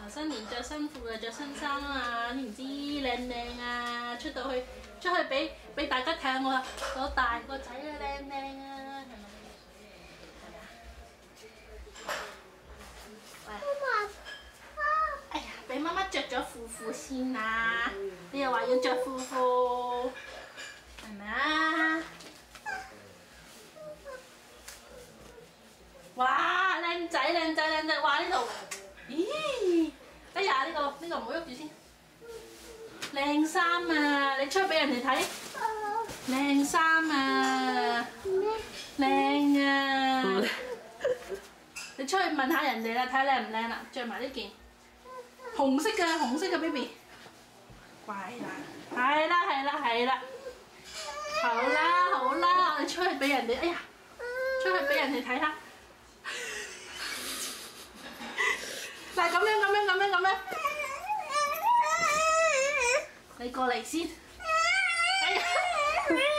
新年着新褲啊，着新衫啊，知唔知靚唔靚啊？出去俾大家睇下我大個仔啊，靚唔靚啊？係咪？喂，哎呀，俾媽媽着咗褲先啊！你又話要着褲，係咪啊？哇！靚仔！哇！呢度，咦？哎呀！呢個唔好喐住先。靚衫啊！你出去俾人哋睇。靚衫啊！靚啊！你出去問下人哋啦，睇下靚唔靚啦，着埋呢件紅色嘅 baby。乖啦，係啦。好啦，我哋出去俾人哋，哎呀，出去俾人哋睇下。嗱，咁樣，你過嚟先。哎呀！